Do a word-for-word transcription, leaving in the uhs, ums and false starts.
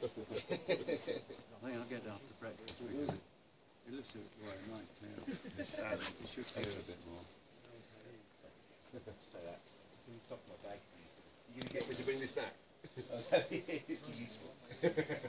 think I'll get after breakfast because it, it looks a bit well, nice now. It should be a bit more. Say that. It's in the top of my bag. You gonna get Would you bring this back? It's useful.